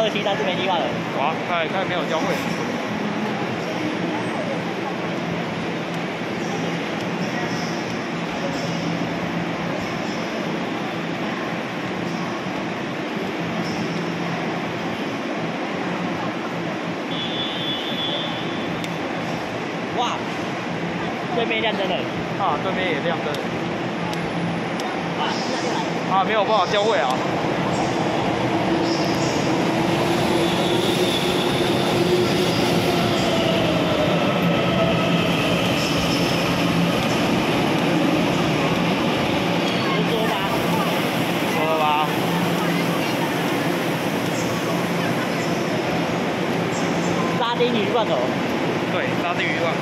27，但是没地方了。 哇，看没有交汇。 哇，对面亮灯了。 啊，对面也亮灯。 啊， 啊，没有办法交汇啊。 拉丁鱼罐头。 对，拉丁鱼罐。